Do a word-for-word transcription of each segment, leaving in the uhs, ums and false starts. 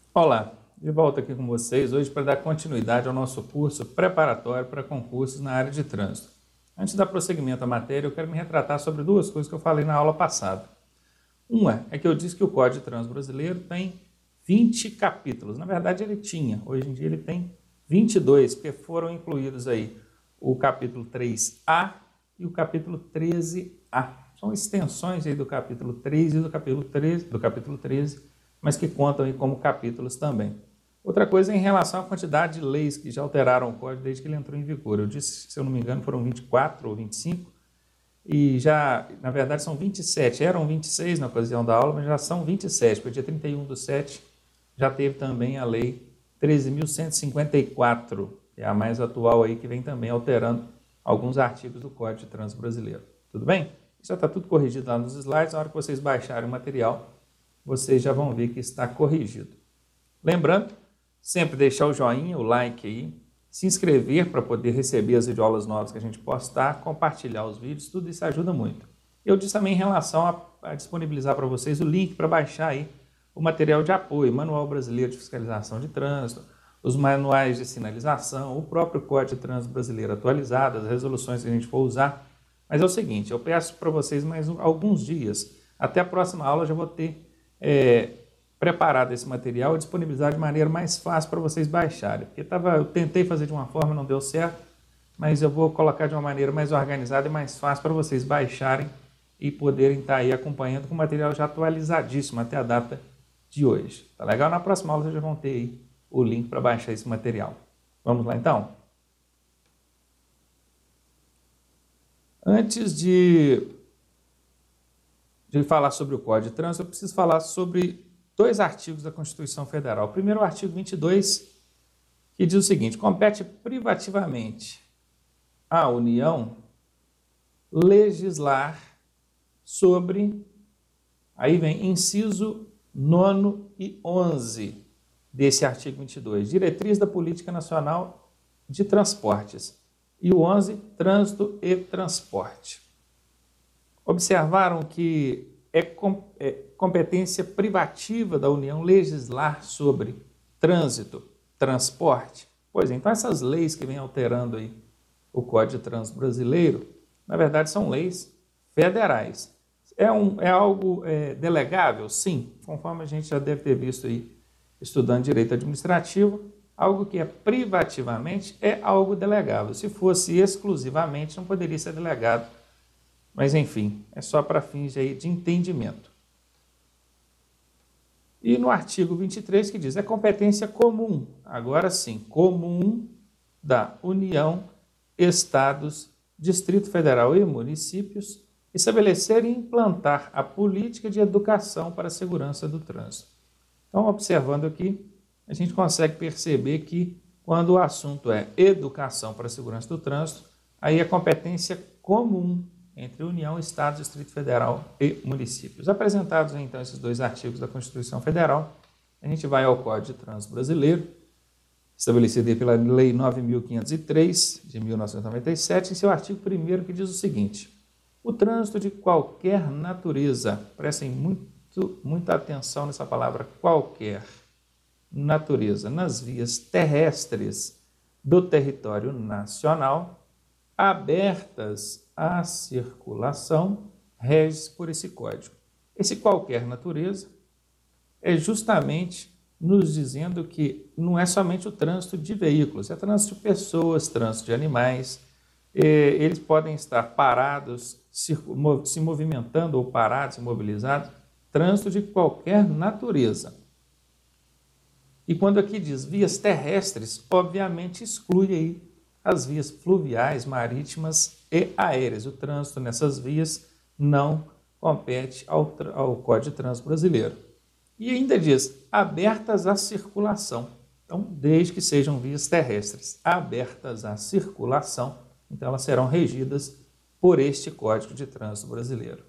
Olá, de volta aqui com vocês hoje para dar continuidade ao nosso curso preparatório para concursos na área de trânsito. Antes de dar prosseguimento à matéria, eu quero me retratar sobre duas coisas que eu falei na aula passada. Uma é que eu disse que o Código de Trânsito Brasileiro tem vinte capítulos. Na verdade, ele tinha. Hoje em dia ele tem vinte e dois, porque foram incluídos aí o capítulo três A e o capítulo treze A. São extensões aí do capítulo três e do capítulo treze, do capítulo treze, mas que contam aí como capítulos também. Outra coisa é em relação à quantidade de leis que já alteraram o Código desde que ele entrou em vigor. Eu disse, se eu não me engano, foram vinte e quatro ou vinte e cinco, e já, na verdade, são vinte e sete. Eram vinte e seis na ocasião da aula, mas já são vinte e sete, porque dia trinta e um do sete já teve também a Lei treze mil cento e cinquenta e quatro, que é a mais atual aí, que vem também alterando alguns artigos do Código de Trânsito Brasileiro. Tudo bem? Já está tudo corrigido lá nos slides. Na hora que vocês baixarem o material, vocês já vão ver que está corrigido. Lembrando, sempre deixar o joinha, o like aí, se inscrever para poder receber as videoaulas novas que a gente postar, compartilhar os vídeos, tudo isso ajuda muito. Eu disse também em relação a, a disponibilizar para vocês o link para baixar aí o material de apoio, Manual Brasileiro de Fiscalização de Trânsito, os manuais de sinalização, o próprio Código de Trânsito Brasileiro atualizado, as resoluções que a gente for usar. Mas é o seguinte, eu peço para vocês mais alguns dias, até a próxima aula eu já vou ter É, preparado esse material e disponibilizar de maneira mais fácil para vocês baixarem. Porque tava, eu tentei fazer de uma forma, não deu certo, mas eu vou colocar de uma maneira mais organizada e mais fácil para vocês baixarem e poderem estar aí acompanhando com o material já atualizadíssimo até a data de hoje. Tá legal? Na próxima aula vocês já vão ter aí o link para baixar esse material. Vamos lá então? Antes de de falar sobre o Código de Trânsito, eu preciso falar sobre dois artigos da Constituição Federal. O primeiro, o artigo vinte e dois, que diz o seguinte: compete privativamente à União legislar sobre, aí vem inciso nono e onze desse artigo vinte e dois, diretriz da Política Nacional de Transportes, e o onze, trânsito e transporte. Observaram que é competência privativa da União legislar sobre trânsito, transporte? Pois é, então essas leis que vêm alterando aí o Código de Trânsito Brasileiro, na verdade são leis federais. É, um, é algo é, delegável? Sim, conforme a gente já deve ter visto aí, estudando direito administrativo, algo que é privativamente é algo delegável. Se fosse exclusivamente, não poderia ser delegado. Mas, enfim, é só para fins aí de entendimento. E no artigo vinte e três que diz, é competência comum, agora sim, comum da União, Estados, Distrito Federal e municípios, estabelecer e implantar a política de educação para a segurança do trânsito. Então, observando aqui, a gente consegue perceber que quando o assunto é educação para a segurança do trânsito, aí é competência comum entre União, Estado, Distrito Federal e municípios. Apresentados, então, esses dois artigos da Constituição Federal, a gente vai ao Código de Trânsito Brasileiro, estabelecido pela Lei nove mil quinhentos e três, de mil novecentos e noventa e sete, em seu artigo primeiro, que diz o seguinte: o trânsito de qualquer natureza, prestem muito, muita atenção nessa palavra, qualquer natureza, nas vias terrestres do território nacional, abertas à circulação, rege-se por esse código. Esse qualquer natureza é justamente nos dizendo que não é somente o trânsito de veículos, é trânsito de pessoas, trânsito de animais. Eles podem estar parados, se movimentando ou parados, imobilizados, trânsito de qualquer natureza. E quando aqui diz vias terrestres, obviamente exclui aí as vias fluviais, marítimas e aéreas. O trânsito nessas vias não compete ao, ao Código de Trânsito Brasileiro. E ainda diz, abertas à circulação. Então, desde que sejam vias terrestres abertas à circulação, então elas serão regidas por este Código de Trânsito Brasileiro.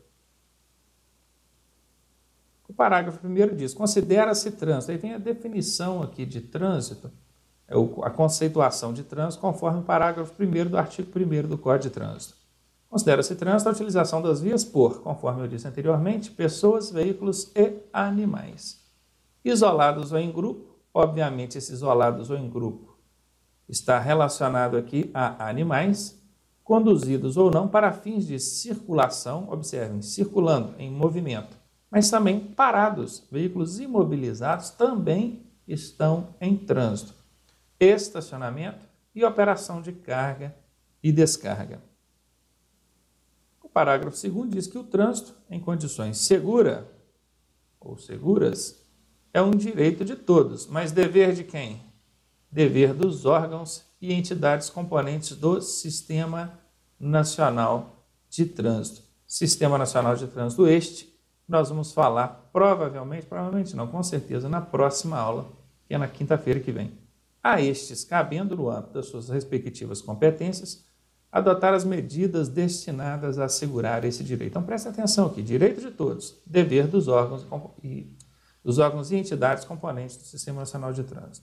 O parágrafo primeiro diz, considera-se trânsito. Aí tem a definição aqui de trânsito, a conceituação de trânsito, conforme o parágrafo primeiro do artigo primeiro do Código de Trânsito. Considera-se trânsito a utilização das vias por, conforme eu disse anteriormente, pessoas, veículos e animais, isolados ou em grupo, obviamente esses isolados ou em grupo, está relacionado aqui a animais, conduzidos ou não para fins de circulação, observem, circulando em movimento, mas também parados, veículos imobilizados também estão em trânsito, estacionamento e operação de carga e descarga. O parágrafo segundo diz que o trânsito em condições segura ou seguras é um direito de todos, mas dever de quem? Dever dos órgãos e entidades componentes do Sistema Nacional de Trânsito. Sistema Nacional de Trânsito este, nós vamos falar provavelmente, provavelmente não, com certeza, na próxima aula, que é na quinta-feira que vem. A estes, cabendo no âmbito das suas respectivas competências, adotar as medidas destinadas a assegurar esse direito. Então, preste atenção aqui, direito de todos, dever dos órgãos e, dos órgãos e entidades componentes do Sistema Nacional de Trânsito.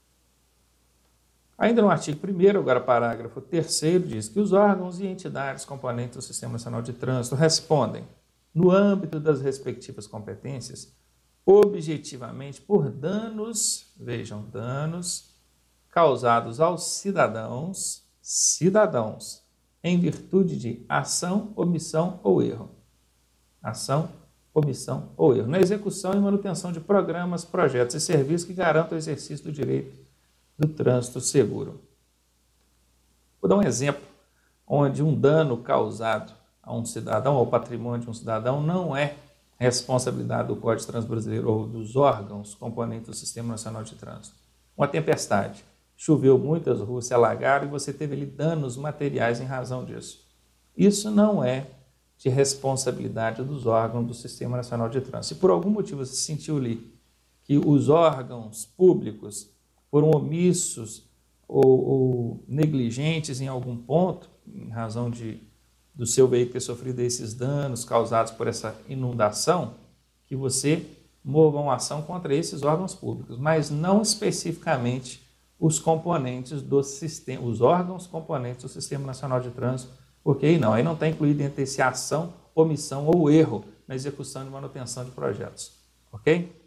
Ainda no artigo primeiro, agora parágrafo terceiro, diz que os órgãos e entidades componentes do Sistema Nacional de Trânsito respondem, no âmbito das respectivas competências, objetivamente por danos, vejam, danos causados aos cidadãos, cidadãos, em virtude de ação, omissão ou erro. Ação, omissão ou erro. Na execução e manutenção de programas, projetos e serviços que garantam o exercício do direito do trânsito seguro. Vou dar um exemplo onde um dano causado a um cidadão, ao patrimônio de um cidadão, não é responsabilidade do Código de Trânsito Brasileiro ou dos órgãos componentes do Sistema Nacional de Trânsito. Uma tempestade, choveu muito, as ruas se alagaram e você teve ali danos materiais em razão disso. Isso não é de responsabilidade dos órgãos do Sistema Nacional de Trânsito. Se por algum motivo você sentiu ali que os órgãos públicos foram omissos ou, ou negligentes em algum ponto, em razão de, do seu veículo ter sofrido esses danos causados por essa inundação, que você mova uma ação contra esses órgãos públicos, mas não especificamente os componentes do sistema, os órgãos componentes do Sistema Nacional de Trânsito, porque aí não, aí não está incluído entre esse ação, omissão ou erro na execução e manutenção de projetos, ok?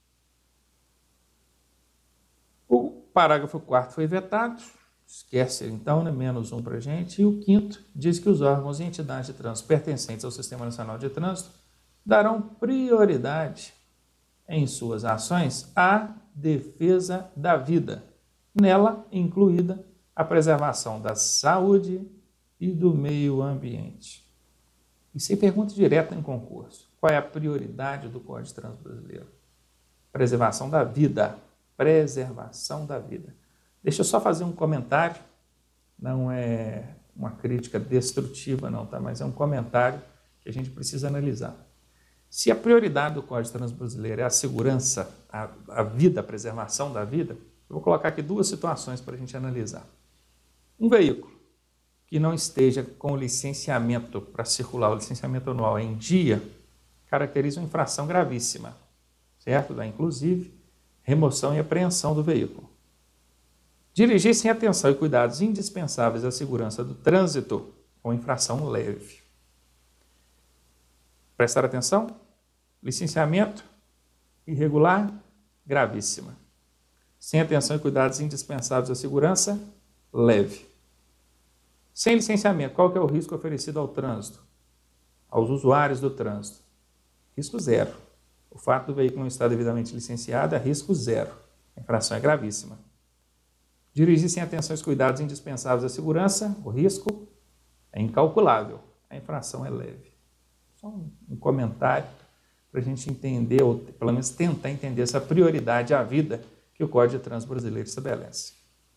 O parágrafo quarto foi vetado, esquece então, né? Menos um para a gente. E o quinto diz que os órgãos e entidades de trânsito pertencentes ao Sistema Nacional de Trânsito darão prioridade em suas ações à defesa da vida, nela incluída a preservação da saúde e do meio ambiente. Isso é pergunta direta em concurso. Qual é a prioridade do Código de Trânsito Brasileiro? Preservação da vida. Preservação da vida. Deixa eu só fazer um comentário, não é uma crítica destrutiva não, tá? Mas é um comentário que a gente precisa analisar. Se a prioridade do Código de Trânsito Brasileiro é a segurança, a, a vida, a preservação da vida, eu vou colocar aqui duas situações para a gente analisar. Um veículo que não esteja com o licenciamento para circular, o licenciamento anual em dia, caracteriza uma infração gravíssima, certo? Dá, inclusive, remoção e apreensão do veículo. Dirigir sem atenção e cuidados indispensáveis à segurança do trânsito com infração leve. Prestar atenção? Licenciamento irregular, gravíssima. Sem atenção e cuidados indispensáveis à segurança, leve. Sem licenciamento, qual que é o risco oferecido ao trânsito? Aos usuários do trânsito? Risco zero. O fato do veículo não estar devidamente licenciado é risco zero. A infração é gravíssima. Dirigir sem atenção e cuidados indispensáveis à segurança, o risco é incalculável. A infração é leve. Só um, um comentário para a gente entender, ou pelo menos tentar entender essa prioridade à vida que o Código de Trânsito Brasileiro estabelece.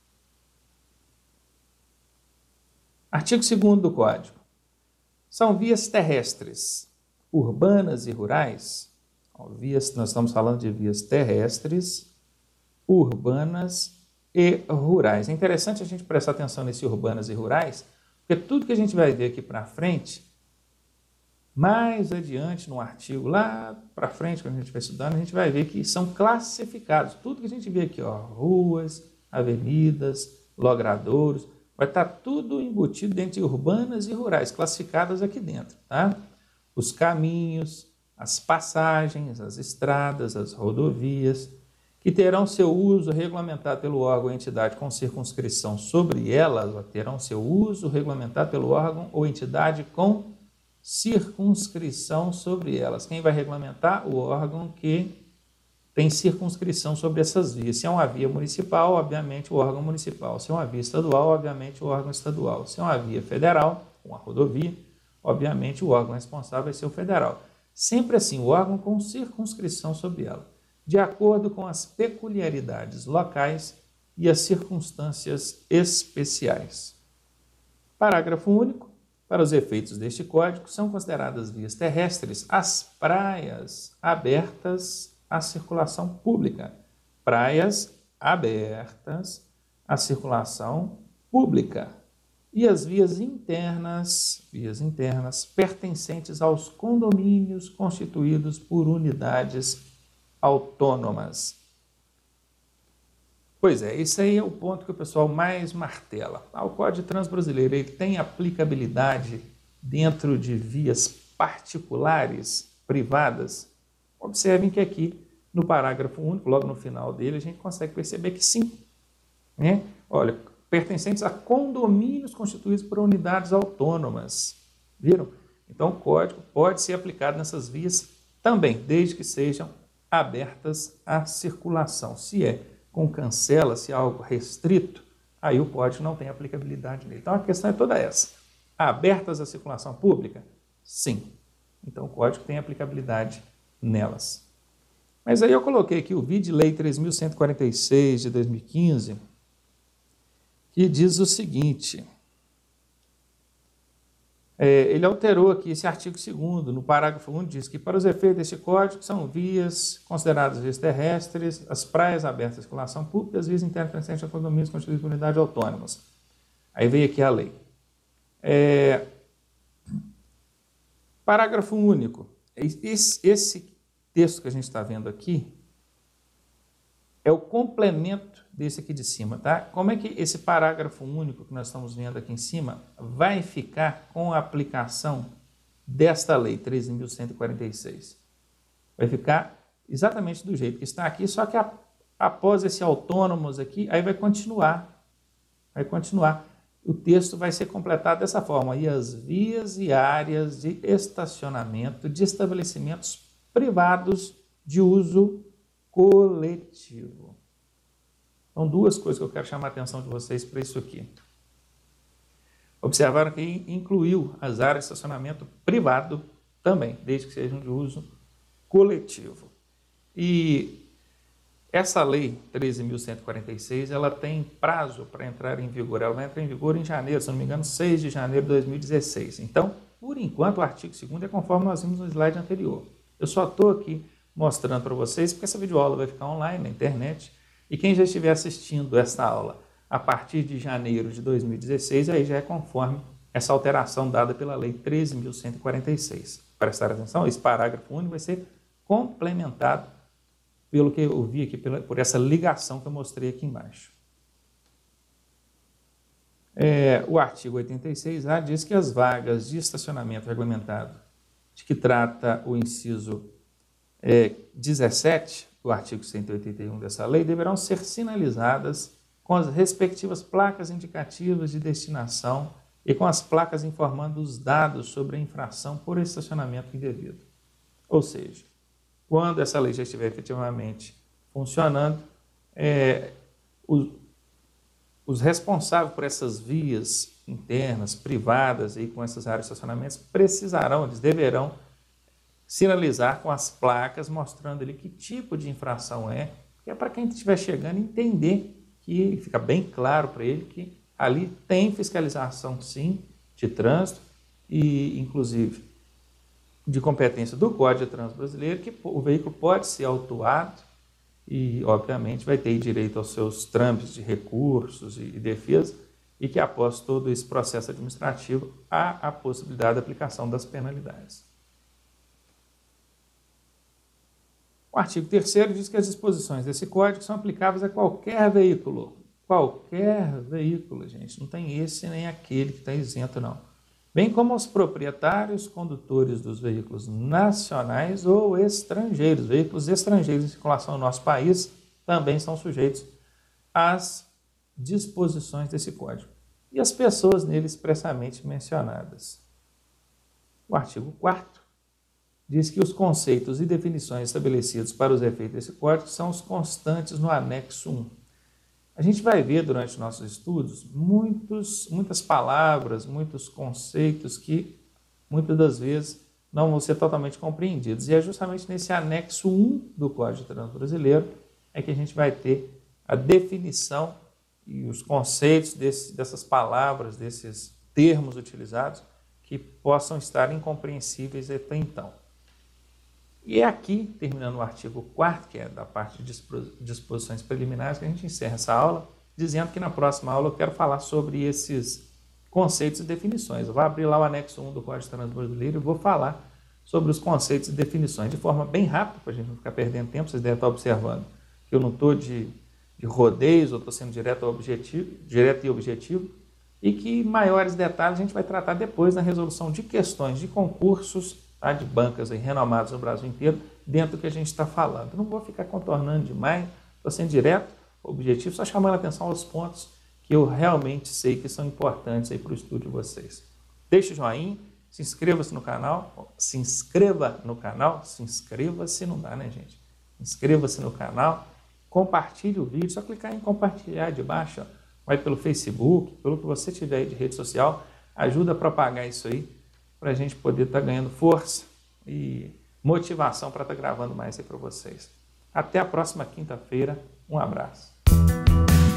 Artigo segundo do Código. São vias terrestres, urbanas e rurais. Vias, nós estamos falando de vias terrestres, urbanas e rurais. É interessante a gente prestar atenção nesse urbanas e rurais, porque tudo que a gente vai ver aqui para frente, mais adiante no artigo, lá para frente, quando a gente vai estudando, a gente vai ver que são classificados. Tudo que a gente vê aqui, ó, ruas, avenidas, logradouros, vai estar tudo embutido dentro de urbanas e rurais, classificadas aqui dentro, tá? Os caminhos, as passagens, as estradas, as rodovias. que terão seu uso regulamentado pelo órgão ou entidade com circunscrição sobre elas, ou terão seu uso regulamentado pelo órgão ou entidade com circunscrição sobre elas. Quem vai regulamentar? O órgão que tem circunscrição sobre essas vias. Se é uma via municipal, obviamente o órgão municipal. Se é uma via estadual, obviamente o órgão estadual. Se é uma via federal, uma rodovia, obviamente o órgão responsável vai ser o federal. Sempre assim, o órgão com circunscrição sobre ela, de acordo com as peculiaridades locais e as circunstâncias especiais. Parágrafo único. Para os efeitos deste Código, são consideradas vias terrestres as praias abertas à circulação pública. Praias abertas à circulação pública. E as vias internas, vias internas pertencentes aos condomínios constituídos por unidades autônomas. Pois é, esse aí é o ponto que o pessoal mais martela. O Código de Trânsito Brasileiro ele tem aplicabilidade dentro de vias particulares, privadas? Observem que aqui no parágrafo único, logo no final dele, a gente consegue perceber que sim. Né? Olha, pertencentes a condomínios constituídos por unidades autônomas. Viram? Então o código pode ser aplicado nessas vias também, desde que sejam abertas à circulação. Se é com cancela, se é algo restrito, aí o código não tem aplicabilidade nele. Então a questão é toda essa. Abertas à circulação pública? Sim. Então o código tem aplicabilidade nelas. Mas aí eu coloquei aqui o V I D Lei três mil cento e quarenta e seis de dois mil e quinze, que diz o seguinte, é, ele alterou aqui esse artigo segundo, no parágrafo único, diz que para os efeitos deste código são vias consideradas vias terrestres, as praias abertas à circulação pública e as vias internas pertencentes a condomínios constituídos por unidades autônomas. Aí veio aqui a lei. É, parágrafo único. Esse, esse texto que a gente está vendo aqui é o complemento desse aqui de cima, tá? Como é que esse parágrafo único que nós estamos vendo aqui em cima vai ficar com a aplicação desta lei treze mil cento e quarenta e seis? Vai ficar exatamente do jeito que está aqui, só que a, após esse autônomos aqui, aí vai continuar, vai continuar. O texto vai ser completado dessa forma, e as vias e áreas de estacionamento de estabelecimentos privados de uso coletivo. Então, duas coisas que eu quero chamar a atenção de vocês para isso aqui. Observaram que incluiu as áreas de estacionamento privado também, desde que sejam de uso coletivo. E essa lei treze mil cento e quarenta e seis, ela tem prazo para entrar em vigor. Ela vai entrar em vigor em janeiro, se não me engano, seis de janeiro de dois mil e dezesseis. Então, por enquanto, o artigo segundo é conforme nós vimos no slide anterior. Eu só estou aqui mostrando para vocês, porque essa videoaula vai ficar online na internet, e quem já estiver assistindo essa aula a partir de janeiro de dois mil e dezesseis, aí já é conforme essa alteração dada pela lei treze mil cento e quarenta e seis. Prestar atenção, esse parágrafo único vai ser complementado pelo que eu vi aqui, por essa ligação que eu mostrei aqui embaixo. É, o artigo oitenta e seis A diz que as vagas de estacionamento regulamentado, de que trata o inciso é, dezessete, do artigo cento e oitenta e um dessa lei, deverão ser sinalizadas com as respectivas placas indicativas de destinação e com as placas informando os dados sobre a infração por estacionamento indevido. Ou seja, quando essa lei já estiver efetivamente funcionando, é, os, os responsáveis por essas vias internas, privadas, e com essas áreas de estacionamentos, precisarão, eles deverão sinalizar com as placas, mostrando ali que tipo de infração é, que é para quem estiver chegando entender, que fica bem claro para ele que ali tem fiscalização, sim, de trânsito, e inclusive de competência do Código de Trânsito Brasileiro, que o veículo pode ser autuado e, obviamente, vai ter direito aos seus trâmites de recursos e defesa, e que, após todo esse processo administrativo, há a possibilidade da aplicação das penalidades. O artigo terceiro diz que as disposições desse código são aplicáveis a qualquer veículo. Qualquer veículo, gente. Não tem esse nem aquele que está isento, não. Bem como aos proprietários, condutores dos veículos nacionais ou estrangeiros. Veículos estrangeiros em circulação no nosso país também são sujeitos às disposições desse código e as pessoas nele expressamente mencionadas. O artigo quarto diz que os conceitos e definições estabelecidos para os efeitos desse código são os constantes no anexo um. A gente vai ver durante nossos estudos muitos, muitas palavras, muitos conceitos que muitas das vezes não vão ser totalmente compreendidos. E é justamente nesse anexo um do Código de Trânsito Brasileiro é que a gente vai ter a definição e os conceitos desse, dessas palavras, desses termos utilizados que possam estar incompreensíveis até então. E é aqui, terminando o artigo quarto, que é da parte de disposições preliminares, que a gente encerra essa aula, dizendo que na próxima aula eu quero falar sobre esses conceitos e definições. Eu vou abrir lá o anexo um do Código de Trânsito Brasileiro e vou falar sobre os conceitos e definições de forma bem rápida, para a gente não ficar perdendo tempo. Vocês devem estar observando que eu não estou de, de rodeios, eu estou sendo direto, ao objetivo, direto e objetivo, e que maiores detalhes a gente vai tratar depois na resolução de questões de concursos, tá, de bancas aí renomadas no Brasil inteiro, dentro do que a gente está falando. Eu não vou ficar contornando demais, estou sendo direto, objetivo, só chamando a atenção aos pontos que eu realmente sei que são importantes aí para o estudo de vocês. Deixe o joinha, se inscreva-se no canal, se inscreva no canal, se inscreva-se, não dá, né, gente? Inscreva-se no canal, compartilhe o vídeo, só clicar em compartilhar de baixo, ó, vai pelo Facebook, pelo que você tiver aí de rede social, ajuda a propagar isso aí, para a gente poder estar tá ganhando força e motivação para estar tá gravando mais aí para vocês. Até a próxima quinta-feira, um abraço.